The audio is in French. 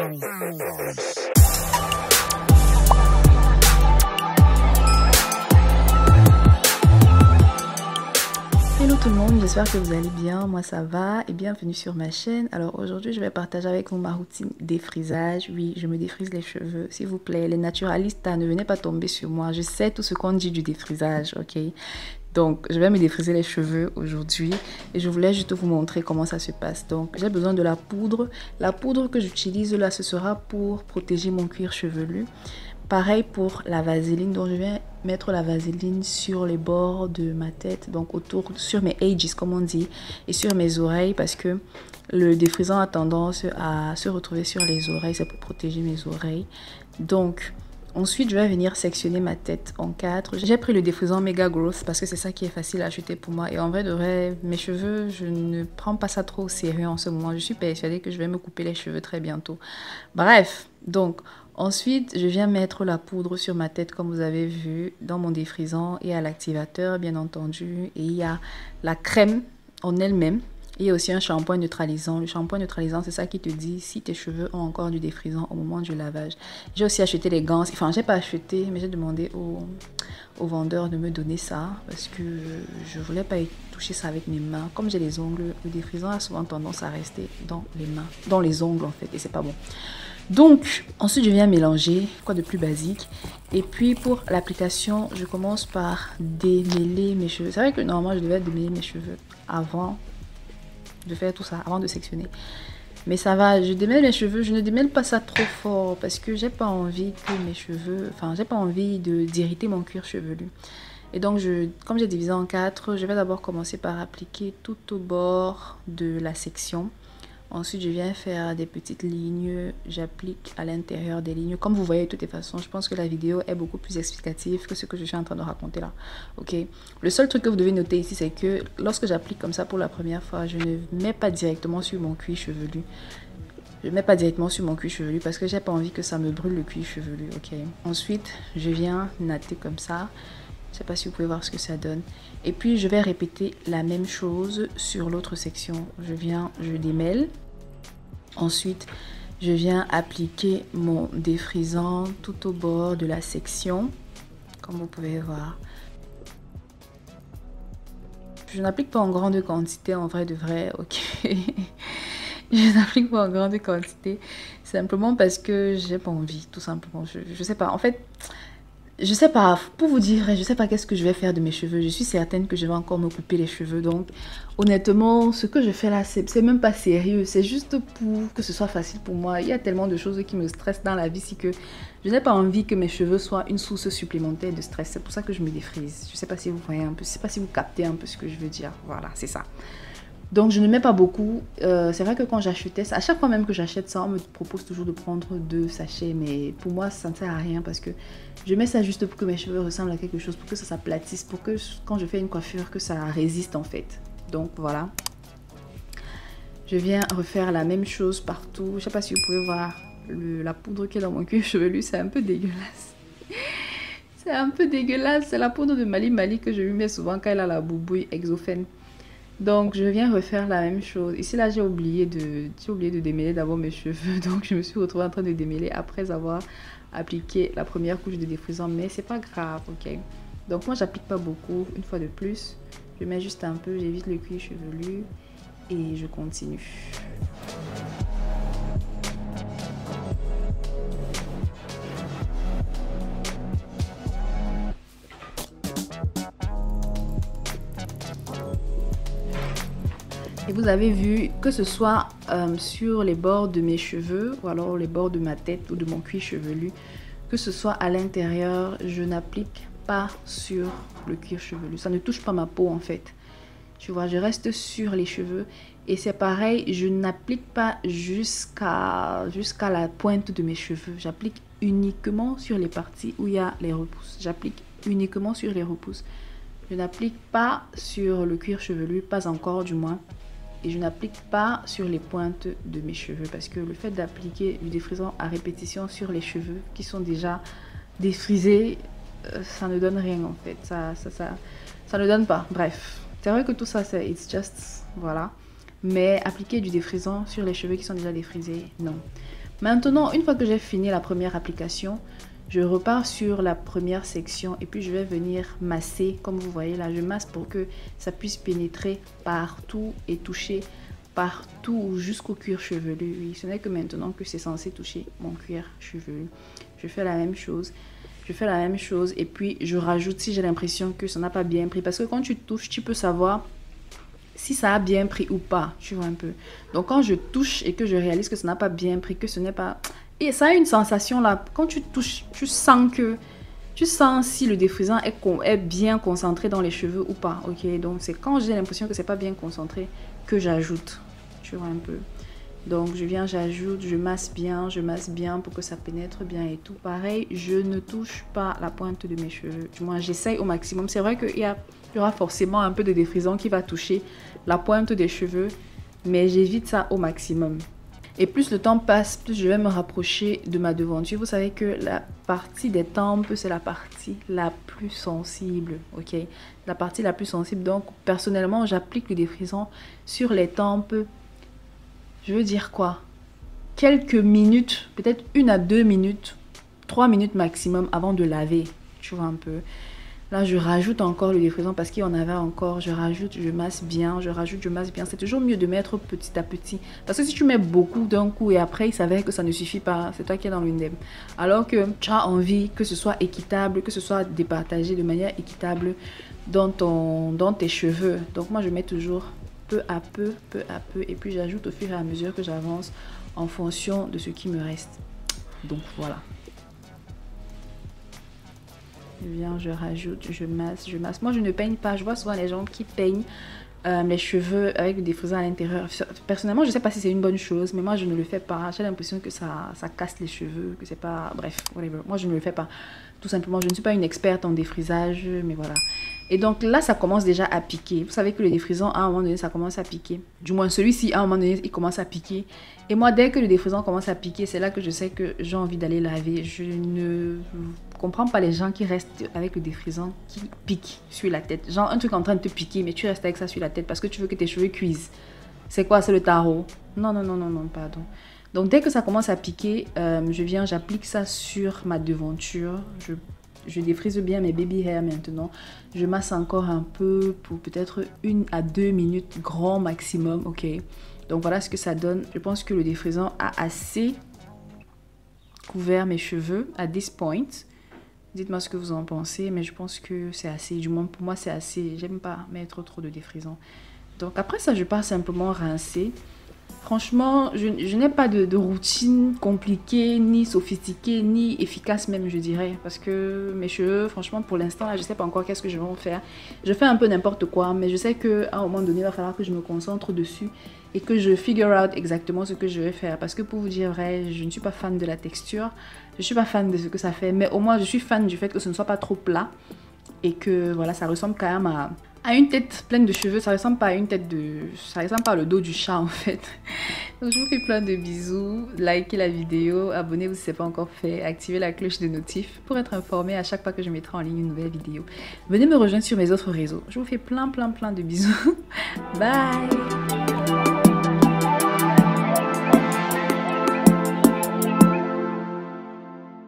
Hello tout le monde, j'espère que vous allez bien, moi ça va et bienvenue sur ma chaîne. Alors aujourd'hui je vais partager avec vous ma routine défrisage. Oui, je me défrise les cheveux, s'il vous plaît, les naturalistes, ne venez pas tomber sur moi, je sais tout ce qu'on dit du défrisage, ok? Donc je vais me défriser les cheveux aujourd'hui et je voulais juste vous montrer comment ça se passe. Donc j'ai besoin de la poudre que j'utilise là, ce sera pour protéger mon cuir chevelu. Pareil pour la vaseline, donc je viens mettre la vaseline sur les bords de ma tête, donc autour, sur mes edges comme on dit, et sur mes oreilles parce que le défrisant a tendance à se retrouver sur les oreilles, c'est pour protéger mes oreilles. Donc ensuite je vais venir sectionner ma tête en 4. J'ai pris le défrisant Mega Growth parce que c'est ça qui est facile à acheter pour moi, et en vrai de vrai mes cheveux, je ne prends pas ça trop au sérieux en ce moment. Je suis persuadée que je vais me couper les cheveux très bientôt. Bref, donc ensuite, je viens mettre la poudre sur ma tête comme vous avez vu dans mon défrisant et à l'activateur bien entendu. Et il y a la crème en elle-même. Il y a aussi un shampoing neutralisant. Le shampoing neutralisant, c'est ça qui te dit si tes cheveux ont encore du défrisant au moment du lavage. J'ai aussi acheté les gants. Enfin, j'ai pas acheté, mais j'ai demandé au vendeur de me donner ça parce que je voulais pas toucher ça avec mes mains. Comme j'ai les ongles, le défrisant a souvent tendance à rester dans les mains, dans les ongles en fait, et c'est pas bon. Donc, ensuite, je viens mélanger, quoi de plus basique. Et puis, pour l'application, je commence par démêler mes cheveux. C'est vrai que normalement, je devais démêler mes cheveux avant de faire tout ça, avant de sectionner. Mais ça va, je démêle mes cheveux. Je ne démêle pas ça trop fort parce que j'ai pas envie que mes cheveux... Enfin, j'ai pas envie d'irriter mon cuir chevelu. Et donc, comme j'ai divisé en 4, je vais d'abord commencer par appliquer tout au bord de la section. Ensuite, je viens faire des petites lignes, j'applique à l'intérieur des lignes. Comme vous voyez, de toutes les façons, je pense que la vidéo est beaucoup plus explicative que ce que je suis en train de raconter là. Ok. Le seul truc que vous devez noter ici, c'est que lorsque j'applique comme ça pour la première fois, je ne mets pas directement sur mon cuir chevelu. Je ne mets pas directement sur mon cuir chevelu parce que j'ai pas envie que ça me brûle le cuir chevelu. Ok. Ensuite, je viens natter comme ça. Je ne sais pas si vous pouvez voir ce que ça donne. Et puis, je vais répéter la même chose sur l'autre section. Je démêle. Ensuite, je viens appliquer mon défrisant tout au bord de la section, comme vous pouvez voir. Je n'applique pas en grande quantité, en vrai de vrai, ok. Je n'applique pas en grande quantité, simplement parce que j'ai pas envie, tout simplement. Je sais pas, en fait... Je sais pas, pour vous dire, je sais pas qu'est-ce que je vais faire de mes cheveux. Je suis certaine que je vais encore me couper les cheveux. Donc, honnêtement, ce que je fais là, c'est même pas sérieux. C'est juste pour que ce soit facile pour moi. Il y a tellement de choses qui me stressent dans la vie, c'est que je n'ai pas envie que mes cheveux soient une source supplémentaire de stress. C'est pour ça que je me défrise. Je sais pas si vous voyez un peu, je sais pas si vous captez un peu ce que je veux dire. Voilà, c'est ça. Donc, je ne mets pas beaucoup. C'est vrai que quand j'achetais ça, à chaque fois même que j'achète ça, on me propose toujours de prendre 2 sachets. Mais pour moi, ça ne sert à rien parce que je mets ça juste pour que mes cheveux ressemblent à quelque chose, pour que ça s'aplatisse, pour que quand je fais une coiffure, que ça résiste en fait. Donc, voilà. Je viens refaire la même chose partout. Je ne sais pas si vous pouvez voir la poudre qui est dans mon cuir chevelu. C'est un peu dégueulasse. C'est un peu dégueulasse. C'est la poudre de Mali Mali que je lui mets souvent quand elle a la boubouille exophène. Donc, je viens refaire la même chose. Ici, là, j'ai oublié de démêler d'abord mes cheveux. Donc, je me suis retrouvée en train de démêler après avoir appliqué la première couche de défrisant. Mais c'est pas grave, ok? Donc, moi, j'applique pas beaucoup. Une fois de plus, je mets juste un peu, j'évite le cuir chevelu et je continue. Et vous avez vu que ce soit sur les bords de mes cheveux ou alors les bords de ma tête ou de mon cuir chevelu, que ce soit à l'intérieur, je n'applique pas sur le cuir chevelu. Ça ne touche pas ma peau en fait. Tu vois, je reste sur les cheveux et c'est pareil, je n'applique pas jusqu'à la pointe de mes cheveux. J'applique uniquement sur les parties où il y a les repousses. J'applique uniquement sur les repousses. Je n'applique pas sur le cuir chevelu, pas encore du moins. Et je n'applique pas sur les pointes de mes cheveux parce que le fait d'appliquer du défrisant à répétition sur les cheveux qui sont déjà défrisés, ça ne donne rien en fait. Ça ne donne pas. Bref, c'est vrai que tout ça, c'est it's just, voilà. Mais appliquer du défrisant sur les cheveux qui sont déjà défrisés, non. Maintenant, une fois que j'ai fini la première application, je repars sur la première section et puis je vais venir masser. Comme vous voyez là, je masse pour que ça puisse pénétrer partout et toucher partout jusqu'au cuir chevelu. Oui, ce n'est que maintenant que c'est censé toucher mon cuir chevelu. Je fais la même chose. Je fais la même chose et puis je rajoute si j'ai l'impression que ça n'a pas bien pris. Parce que quand tu touches, tu peux savoir si ça a bien pris ou pas. Tu vois un peu. Donc quand je touche et que je réalise que ça n'a pas bien pris, que ce n'est pas... Et ça a une sensation là. Quand tu touches, tu sens que... Tu sens si le défrisant est bien concentré dans les cheveux ou pas. Ok, donc c'est quand j'ai l'impression que c'est pas bien concentré que j'ajoute. Tu vois un peu. Donc je viens, j'ajoute, je masse bien pour que ça pénètre bien et tout. Pareil, je ne touche pas la pointe de mes cheveux. Du moins, j'essaye au maximum. C'est vrai qu'il y aura forcément un peu de défrisant qui va toucher la pointe des cheveux, mais j'évite ça au maximum. Et plus le temps passe, plus je vais me rapprocher de ma devanture. Vous savez que la partie des tempes, c'est la partie la plus sensible, ok? La partie la plus sensible. Donc, personnellement, j'applique le défrisant sur les tempes. Je veux dire quoi? Quelques minutes, peut-être 1 à 2 minutes, 3 minutes maximum avant de laver. Tu vois un peu. Là, je rajoute encore le défrisant parce qu'il y en avait encore. Je rajoute, je masse bien, je rajoute, je masse bien. C'est toujours mieux de mettre petit à petit. Parce que si tu mets beaucoup d'un coup et après, il s'avère que ça ne suffit pas, c'est toi qui es dans l'undem. Alors que tu as envie que ce soit équitable, que ce soit départagé de manière équitable dans tes cheveux. Donc moi, je mets toujours peu à peu. Et puis, j'ajoute au fur et à mesure que j'avance en fonction de ce qui me reste. Donc, voilà. Je viens, je rajoute, je masse. Moi, je ne peigne pas. Je vois souvent les gens qui peignent les cheveux avec des défrisants à l'intérieur. Personnellement, je ne sais pas si c'est une bonne chose, mais moi, je ne le fais pas. J'ai l'impression que ça casse les cheveux, que c'est pas... Bref, whatever. Moi, je ne le fais pas. Tout simplement, je ne suis pas une experte en défrisage, mais voilà. Et donc là, ça commence déjà à piquer. Vous savez que le défrisant, à un moment donné, ça commence à piquer. Du moins, celui-ci, à un moment donné, il commence à piquer. Et moi, dès que le défrisant commence à piquer, c'est là que je sais que j'ai envie d'aller laver. Je ne comprends pas les gens qui restent avec le défrisant qui pique sur la tête. Genre, un truc en train de te piquer, mais tu restes avec ça sur la tête parce que tu veux que tes cheveux cuisent. C'est quoi? C'est le tarot? Non, pardon. Donc, dès que ça commence à piquer, je viens, j'applique ça sur ma devanture. Je défrise bien mes baby hair maintenant. Je masse encore un peu pour peut-être 1 à 2 minutes, grand maximum, ok? Donc, voilà ce que ça donne. Je pense que le défrisant a assez couvert mes cheveux à this point. Dites-moi ce que vous en pensez, mais je pense que c'est assez. Du moins, pour moi, c'est assez. J'aime pas mettre trop de défrisant. Donc, après ça, je pars simplement rincer. Franchement, je n'ai pas de routine compliquée, ni sophistiquée, ni efficace même, je dirais. Parce que mes cheveux, franchement, pour l'instant, je ne sais pas encore qu'est-ce que je vais en faire. Je fais un peu n'importe quoi, mais je sais qu'à un moment donné, il va falloir que je me concentre dessus et que je figure out exactement ce que je vais faire. Parce que pour vous dire vrai, je ne suis pas fan de la texture. Je ne suis pas fan de ce que ça fait, mais au moins, je suis fan du fait que ce ne soit pas trop plat. Et que, voilà, ça ressemble quand même à une tête pleine de cheveux. Ça ressemble pas à une tête de... Ça ressemble pas à le dos du chat en fait. Donc je vous fais plein de bisous. Likez la vidéo, abonnez-vous si ce n'est pas encore fait. Activez la cloche de notif pour être informé à chaque fois que je mettrai en ligne une nouvelle vidéo. Venez me rejoindre sur mes autres réseaux. Je vous fais plein de bisous. Bye.